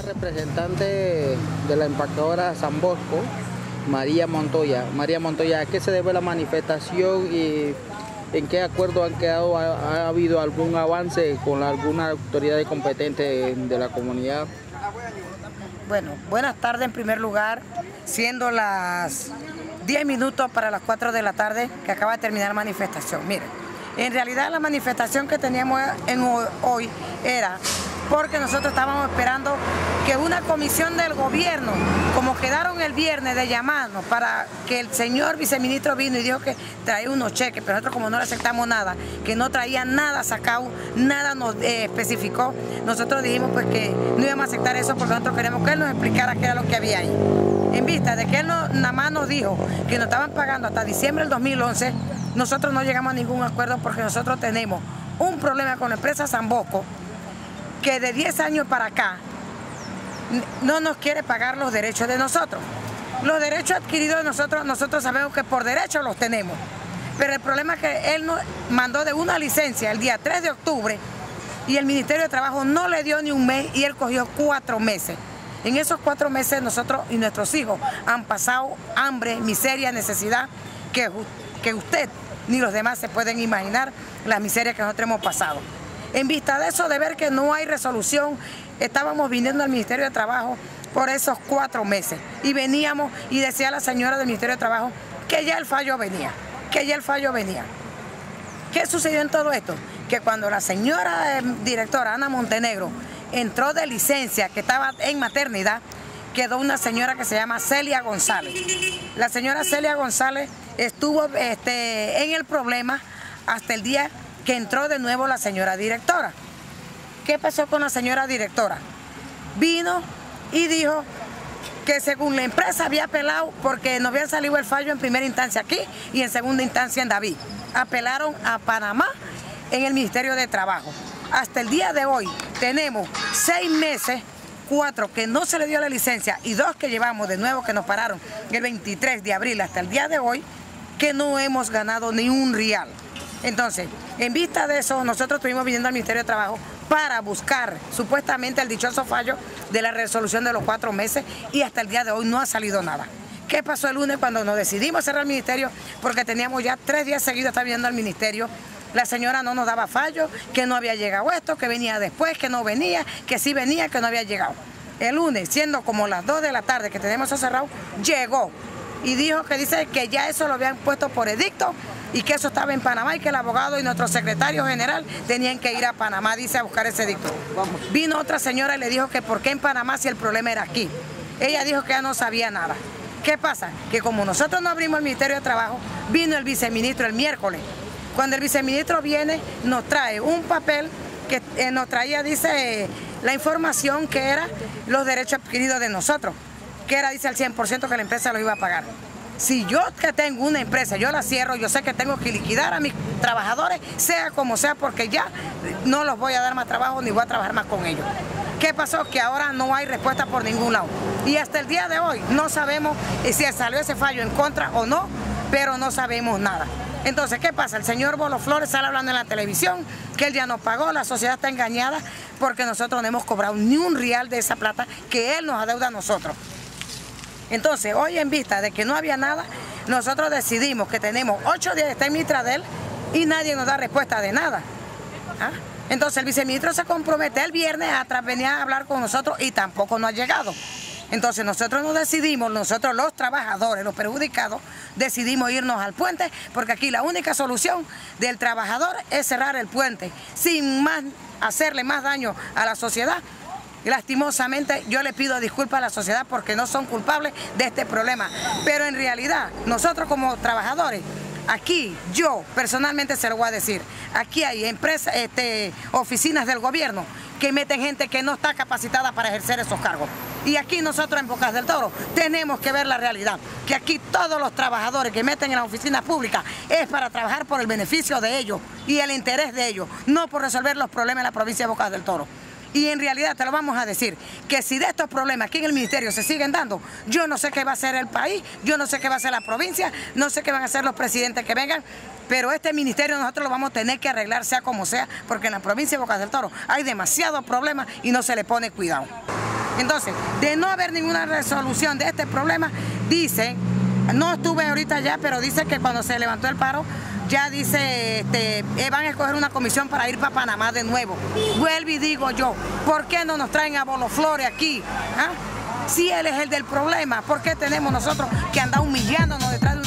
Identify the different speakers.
Speaker 1: Representante de la empacadora San Bosco, María Montoya. María Montoya, ¿a qué se debe la manifestación y en qué acuerdo han quedado? ¿Ha habido algún avance con alguna autoridad competente de la comunidad?
Speaker 2: Bueno, buenas tardes en primer lugar, siendo las 10 minutos para las 4 de la tarde que acaba de terminar la manifestación. Miren, en realidad la manifestación que teníamos hoy era porque nosotros estábamos esperando que una comisión del gobierno, como quedaron el viernes de llamarnos para que el señor viceministro vino y dijo que traía unos cheques, pero nosotros como no le aceptamos nada, que no traía nada sacado, nada nos especificó, nosotros dijimos pues que no íbamos a aceptar eso porque nosotros queremos que él nos explicara qué era lo que había ahí. En vista de que él nada más nos dijo que nos estaban pagando hasta diciembre del 2011, nosotros no llegamos a ningún acuerdo porque nosotros tenemos un problema con la empresa San Bosco, que de 10 años para acá no nos quiere pagar los derechos de nosotros. Los derechos adquiridos de nosotros sabemos que por derecho los tenemos. Pero el problema es que él nos mandó de una licencia el día 3 de octubre y el Ministerio de Trabajo no le dio ni un mes y él cogió 4 meses. En esos 4 meses nosotros y nuestros hijos han pasado hambre, miseria, necesidad, que usted ni los demás se pueden imaginar la miseria que nosotros hemos pasado. En vista de eso, de ver que no hay resolución, estábamos viniendo al Ministerio de Trabajo por esos 4 meses. Y veníamos y decía la señora del Ministerio de Trabajo que ya el fallo venía, ¿Qué sucedió en todo esto? Que cuando la señora directora Ana Montenegro entró de licencia, que estaba en maternidad, quedó una señora que se llama Celia González. La señora Celia González estuvo en el problema hasta el día que entró de nuevo la señora directora. ¿Qué pasó con la señora directora? Vino y dijo que según la empresa había apelado porque no había salido el fallo en primera instancia aquí y en segunda instancia en David. Apelaron a Panamá en el Ministerio de Trabajo. Hasta el día de hoy tenemos 6 meses, 4 que no se le dio la licencia y 2 que llevamos de nuevo que nos pararon el 23 de abril hasta el día de hoy, que no hemos ganado ni un real. Entonces, en vista de eso, nosotros estuvimos viniendo al Ministerio de Trabajo para buscar supuestamente el dichoso fallo de la resolución de los 4 meses y hasta el día de hoy no ha salido nada. ¿Qué pasó el lunes cuando nos decidimos cerrar el ministerio? Porque teníamos ya 3 días seguidos estar viniendo al ministerio. La señora no nos daba fallo, que no había llegado esto, que venía después, que no venía, que sí venía, que no había llegado. El lunes, siendo como las 2 de la tarde que tenemos eso cerrado, llegó y dijo que dice que ya eso lo habían puesto por edicto y que eso estaba en Panamá y que el abogado y nuestro secretario general tenían que ir a Panamá, dice, a buscar ese edicto. Vino otra señora y le dijo que por qué en Panamá si el problema era aquí. Ella dijo que ya no sabía nada. ¿Qué pasa? Que como nosotros no abrimos el Ministerio de Trabajo, vino el viceministro el miércoles. Cuando el viceministro viene, nos trae un papel que nos traía, dice, la información que era los derechos adquiridos de nosotros, que era, dice, al 100% que la empresa lo iba a pagar. Si yo que tengo una empresa, yo la cierro, yo sé que tengo que liquidar a mis trabajadores, sea como sea, porque ya no los voy a dar más trabajo ni voy a trabajar más con ellos. ¿Qué pasó? Que ahora no hay respuesta por ningún lado. Y hasta el día de hoy no sabemos si salió ese fallo en contra o no, pero no sabemos nada. Entonces, ¿qué pasa? El señor Bolo Flores sale hablando en la televisión que él ya nos pagó, la sociedad está engañada porque nosotros no hemos cobrado ni un real de esa plata que él nos adeuda a nosotros. Entonces, hoy en vista de que no había nada, nosotros decidimos que tenemos 8 días de estar en Mitradel y nadie nos da respuesta de nada. ¿Ah? Entonces el viceministro se compromete el viernes a venir a hablar con nosotros y tampoco no ha llegado. Entonces nosotros nos decidimos, nosotros los trabajadores, los perjudicados, decidimos irnos al puente porque aquí la única solución del trabajador es cerrar el puente sin más hacerle más daño a la sociedad. Lastimosamente yo le pido disculpas a la sociedad porque no son culpables de este problema, pero en realidad nosotros como trabajadores, aquí yo personalmente se lo voy a decir, aquí hay empresas, oficinas del gobierno que meten gente que no está capacitada para ejercer esos cargos. Y aquí nosotros en Bocas del Toro tenemos que ver la realidad, que aquí todos los trabajadores que meten en las oficinas públicas es para trabajar por el beneficio de ellos y el interés de ellos, no por resolver los problemas en la provincia de Bocas del Toro. Y en realidad te lo vamos a decir, que si de estos problemas aquí en el ministerio se siguen dando, yo no sé qué va a hacer el país, yo no sé qué va a hacer la provincia, no sé qué van a hacer los presidentes que vengan, pero este ministerio nosotros lo vamos a tener que arreglar sea como sea, porque en la provincia de Bocas del Toro hay demasiados problemas y no se le pone cuidado. Entonces, de no haber ninguna resolución de este problema, dice, no estuve ahorita allá, pero dice que cuando se levantó el paro, ya dice, van a escoger una comisión para ir para Panamá de nuevo. Vuelvo y digo yo, ¿por qué no nos traen a Bolo Flores aquí? ¿Ah? Si él es el del problema, ¿por qué tenemos nosotros que andar humillándonos detrás de